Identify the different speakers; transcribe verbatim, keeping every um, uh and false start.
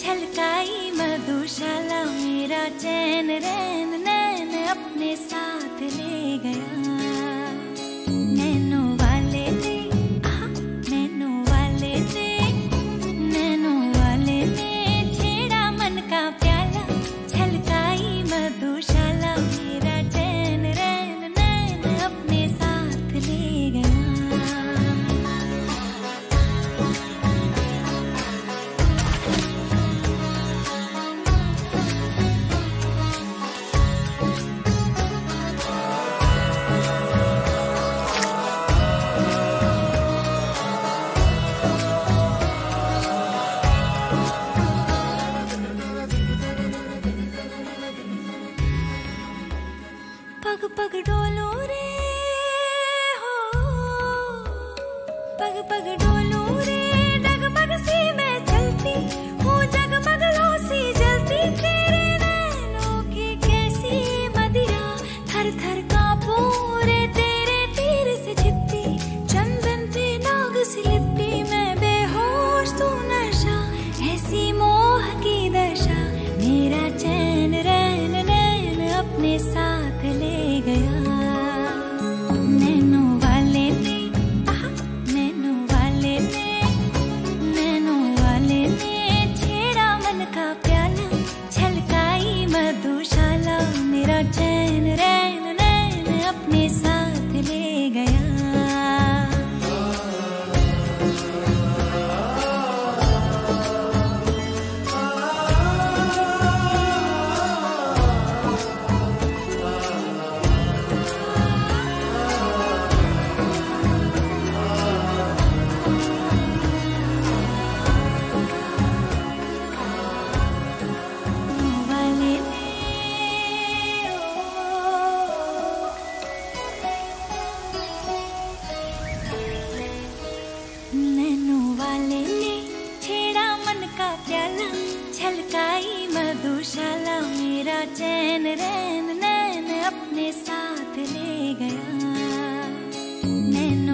Speaker 1: छलकाई मधुशाला मेरा चैन रैन नैन अपने साथ ले गया। नैनो वाले ने आहा, नैनो वाले ने नैनो वाले ने छेड़ा मन का प्याला, छलकाई मधुशाला मेरा चैन रैन नैन अपने साथ ले गया। पग पग डोलो रे हो, पग पग डोलो रे, डगमग सी मैं चलती हूँ, जगमग लो सी जलती तेरे नैनों की कैसी मदिरा, थर थर कांपूं रे तेरे तीर से छिपती, चंदन पे नाग सी लिपटी मैं बेहोश तू नशा, ऐसी मोह की दशा, मेरा चैन रैन नैन अपने साथ ले गया। नैनो वाले ने आहा, नैनो वाले ने नैनो वाले ने छेड़ा मन का प्याला, छलकाई मधुशाला मेरा चैन रैन नैन अपने साथ ले गया। नैनो वाले ने छेड़ा मन का प्याला, छलकाई मधुशाला मेरा चैन रैन नैन अपने साथ ले गया। नैनो